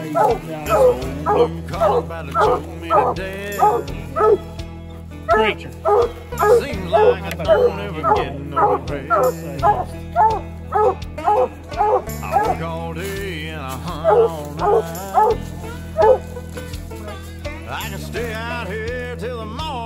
This old blue collar about to choke me to death. Preacher. Seems like I don't ever get no rest. I work all day and I hunt all night. I can stay out here till the morning.